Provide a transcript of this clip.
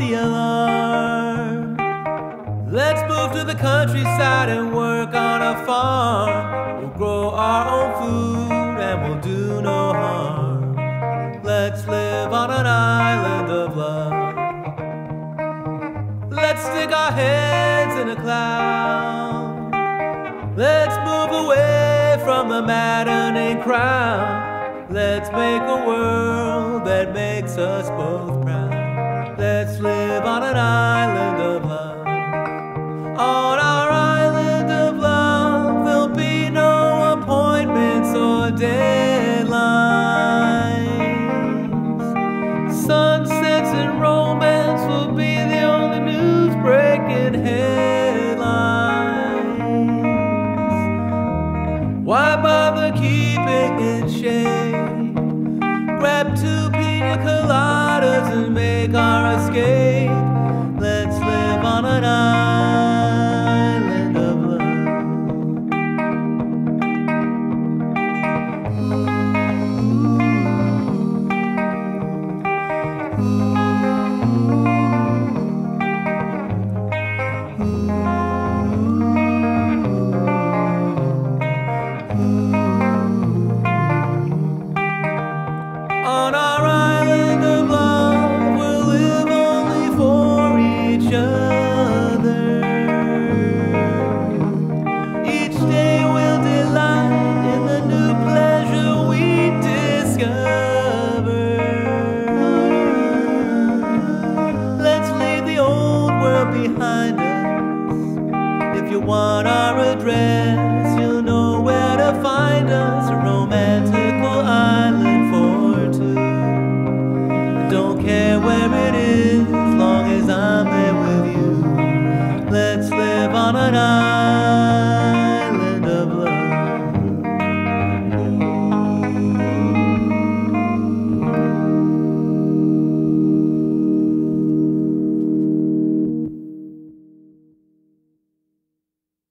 the alarm. Let's move to the countryside and work on a farm. We'll grow our own food and we'll do no harm. Let's live on an island of love. Let's stick our heads in a cloud. Let's move away from the maddening crowd. Let's make a world that makes us both proud. Let's live on an island of love. On our island of love, there'll be no appointments or deadlines. Sunsets and romance will be the only news-breaking headlines. Why bother keeping in shade? Grab 2 pina coladas and make our escape. Let's live on an island of love. On our island of love, we'll live only for each other. Each day we'll delight in the new pleasure we discover. Let's leave the old world behind us. If you want our address, you'll know where to find us.